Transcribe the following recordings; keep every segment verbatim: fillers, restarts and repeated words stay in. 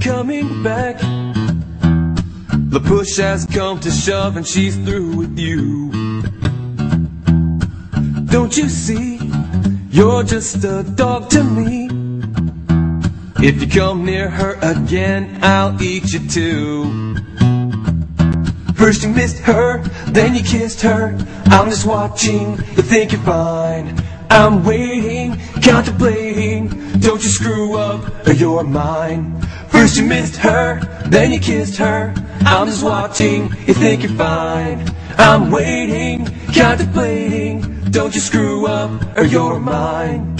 coming back. The push has come to shove and she's through with you. Don't you see, you're just a dog to me. If you come near her again, I'll eat you too. First you missed her, then you kissed her. I'm just watching, you think you're fine. I'm waiting, contemplating. Don't you screw up or you're mine. First you missed her, then you kissed her. I'm just watching, you think you're fine. I'm waiting, contemplating. Don't you screw up or you're mine.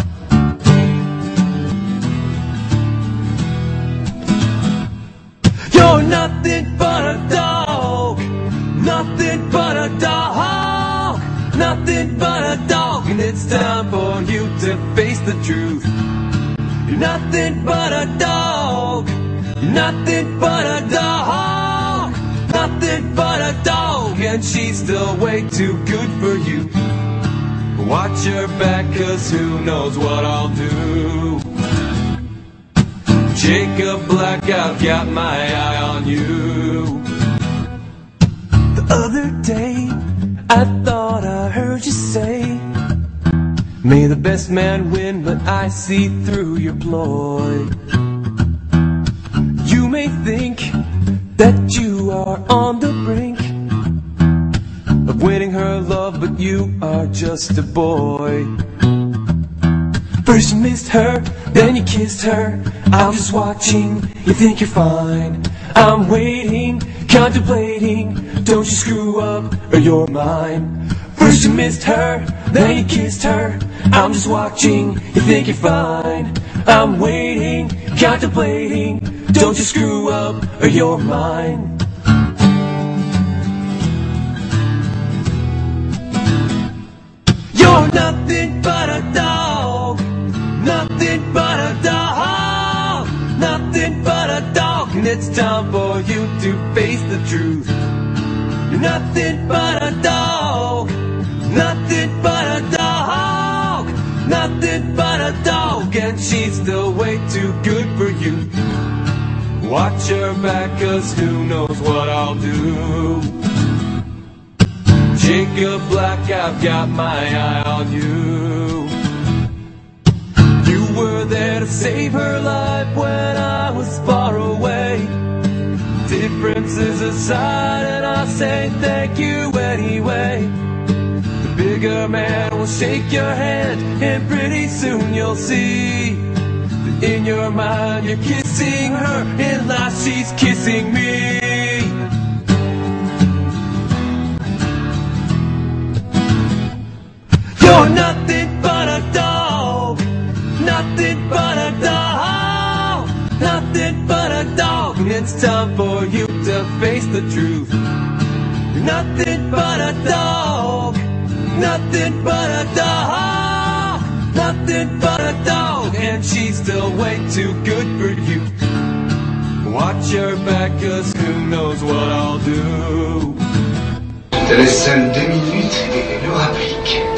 You're nothing but a dog. Nothing but a dog. Nothing but a dog. And it's time for you to face the truth. You're nothing but a dog. You're nothing but a dog. Nothing but a dog. And she's still way too good for you. Watch your back, cause who knows what I'll do. Jacob Black, I've got my eye on you. The other day, I thought I heard you say, may the best man win, but I see through your ploy. You may think that you are on the brink of winning her love, but you are just a boy. First you missed her, then you kissed her. I'm just watching, you think you're fine. I'm waiting, contemplating. Don't you screw up or you're mine. First you missed her, then you kissed her. I'm just watching, you think you're fine. I'm waiting, contemplating. Don't you screw up or you're mine. You're nothing but a dog. Nothing but a dog. Nothing but a dog. And it's time for you to face the truth. You're nothing but a dog. Nothing but a dog. Nothing but a dog. And she's still way too good for you. Watch her back, cause who knows what I'll do. Jacob Black, I've got my eye on you. You were there to save her life when I was far away. Differences aside, and I say thank you anyway. The bigger man will shake your hand, and pretty soon you'll see that in your mind you're kissing her, and life she's kissing me. You're nothing but a dog. Nothing but a dog. Nothing but a dog. And it's time for you to face the truth. You're nothing but a dog. Nothing but a dog. Nothing but a dog. And she's still way too good for you. Watch your back, cause who knows what I'll do. Je te laisse seul deux minutes et le rapplique.